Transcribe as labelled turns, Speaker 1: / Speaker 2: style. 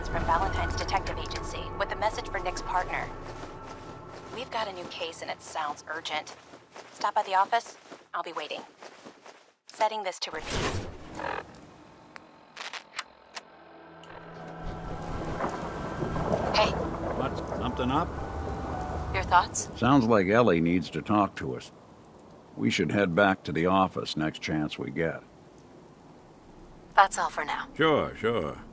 Speaker 1: Hopkins from Valentine's Detective Agency with a message for Nick's partner. We've got a new case and it sounds urgent. Stop by the office. I'll be waiting. Setting this to repeat. Hey.
Speaker 2: What? Something up?
Speaker 1: Your thoughts?
Speaker 2: Sounds like Ellie needs to talk to us. We should head back to the office next chance we get.
Speaker 1: That's all for now.
Speaker 2: Sure.